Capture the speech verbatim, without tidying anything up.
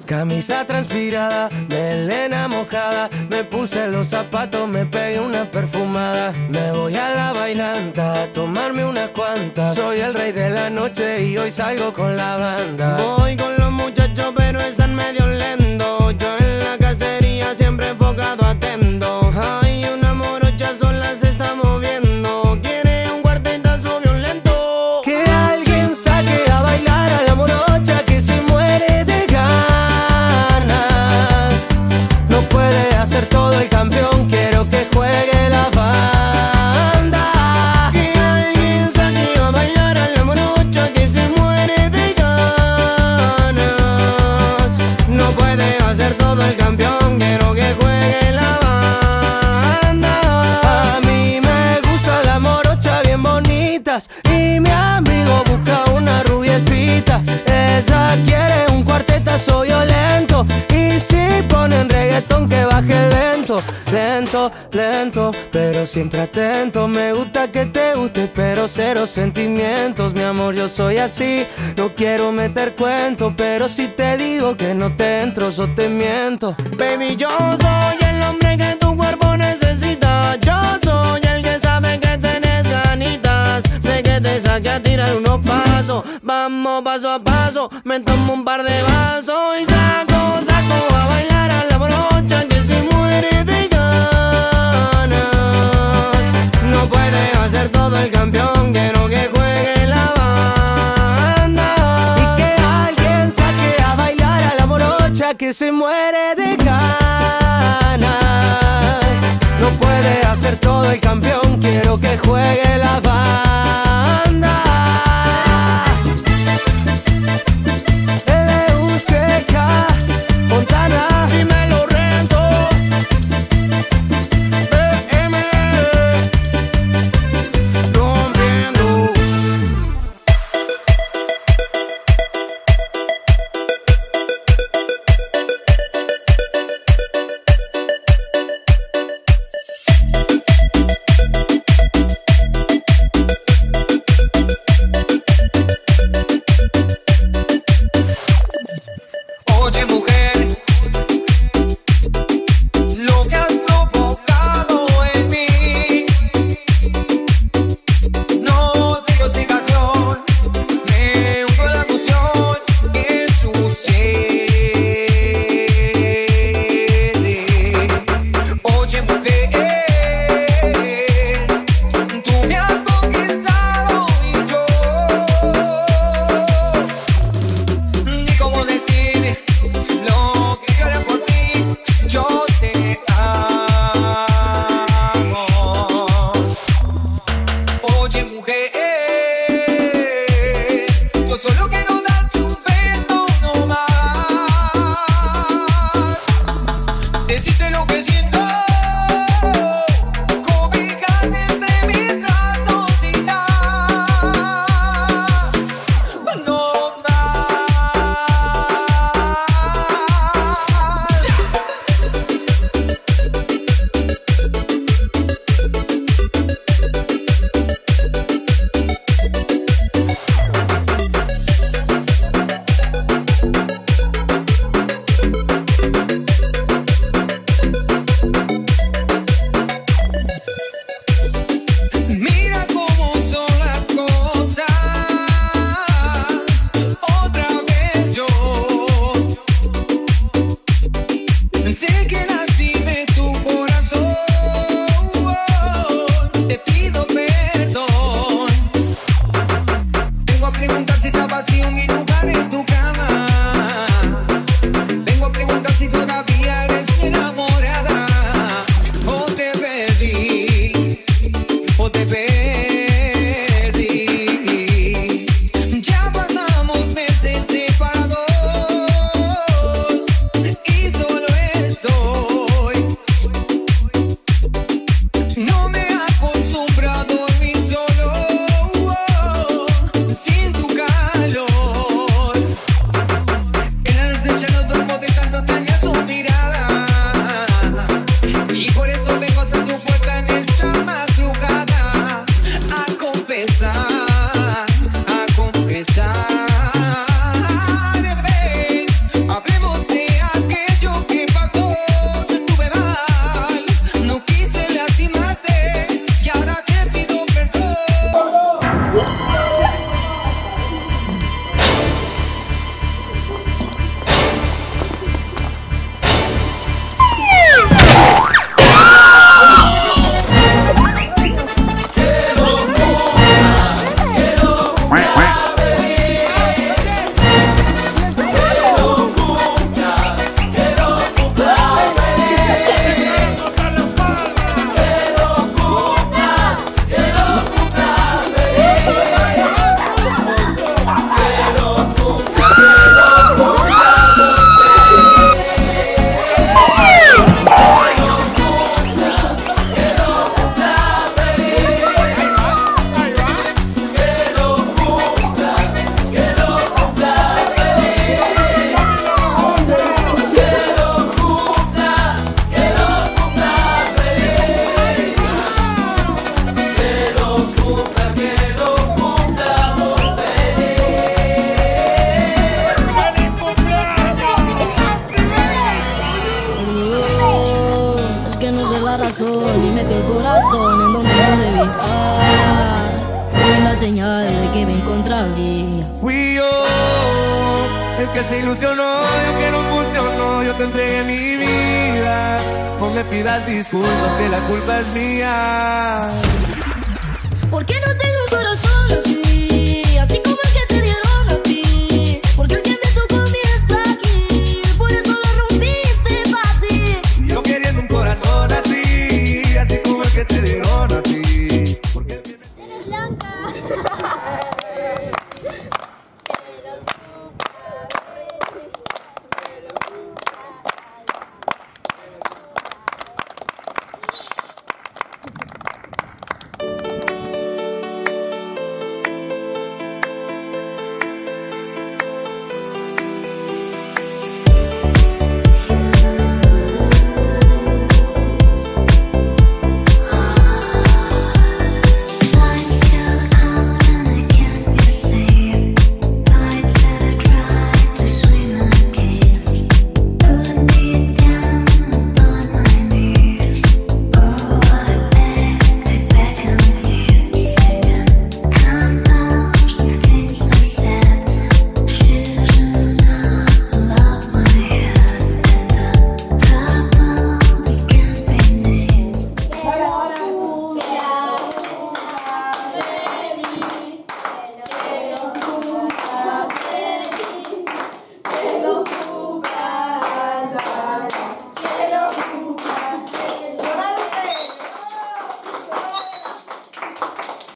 Camisa transpirada, melena mojada, me puse los zapatos, me pegué una perfumada. Me voy a la bailanta a tomarme unas cuantas. Soy el rey de la noche y hoy salgo con la banda. Voy con los muchachos pero están medio lentos. Yo en la cacería siempre enfocado atento. Hay una morocha sola se está moviendo. Quiere un cuartetazo violento. Que alguien saque a bailar a la morocha que se muere de ganas. No puede hacer todo el campeón, quiero que juegue la banda. Que alguien saque a bailar a la morocha que se muere de ganas. No puede hacer todo el campeón, quiero que juegue la banda. A mí me gustan las morochas bien bonitas y mi amigo busca una rubiecita. Ella quiere un cuartetazo violento y si ponen reggaetón que baje lento, lento, lento, pero siempre atento. Me gusta que te guste pero cero sentimientos. Mi amor, yo soy así, no quiero meter cuento, pero si te digo que no te entro, yo te miento. Baby, yo soy el hombre que tu cuerpo necesita. Yo soy el que sabe que tenés ganitas de que te saque a tirar unos pasos. Vamos paso a paso, me tomo un par de vasos y saco, saco a bailar a la morocha que se muere de ganas. No puede hacer todo el campeón, quiero que juegue la banda. Y que alguien saque a bailar a la morocha que se muere de ganas. No puede hacer todo el campeón, quiero que juegue la banda. L U C K Fontana. Dímelo, Renzo. B M rompiendo. señal de que me encontraría. Fui yo el que se ilusionó, yo que no funcionó, yo te entregué mi vida. No me pidas disculpas, que la culpa es mía. ¿Por qué no tengo